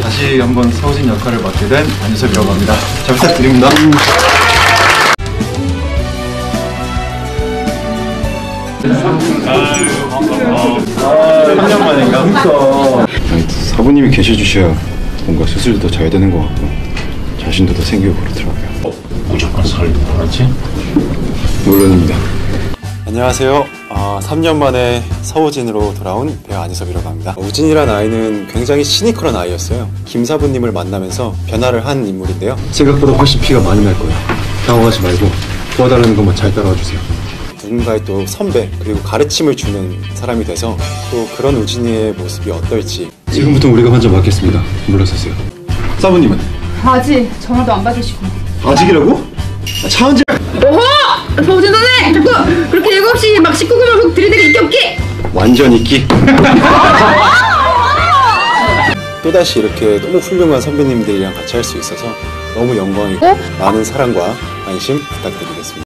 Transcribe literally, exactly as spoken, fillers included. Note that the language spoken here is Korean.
다시 한번 서우진 역할을 맡게 된 안유섭이라고 합니다. 잘 부탁드립니다. 삼 년 만인가? 사부님이 계셔주셔야 뭔가 수술도 잘 되는 것 같고 자신도 더 생기고 그렇더라고요. 어, 무조건 설도 알았지? 물론입니다. 안녕하세요. 아, 삼 년 만에 서우진으로 돌아온 배우 안유섭이라고 합니다. 우진이란 아이는 굉장히 시니컬한 아이였어요. 김사부님을 만나면서 변화를 한 인물인데요. 생각보다 훨씬 피가 많이 날 거예요. 당황하지 말고 도와달라는 것만 잘 따라와 주세요. 누군가의 또 선배 그리고 가르침을 주는 사람이 돼서 또 그런 우진이의 모습이 어떨지 지금부터 우리가 먼저 맡겠습니다. 물러서세요. 사부님은? 아직 전화도 안 받으시고. 아직이라고? 차 한잔. 오호! 서우진 선생! 자꾸 그렇게 일곱 시 막 십구 금을 훅 들이대기 있기 없기! 완전 있기. 또다시 이렇게 너무 훌륭한 선배님들이랑 같이 할 수 있어서 너무 영광이고 많은 사랑과 관심 부탁드리겠습니다.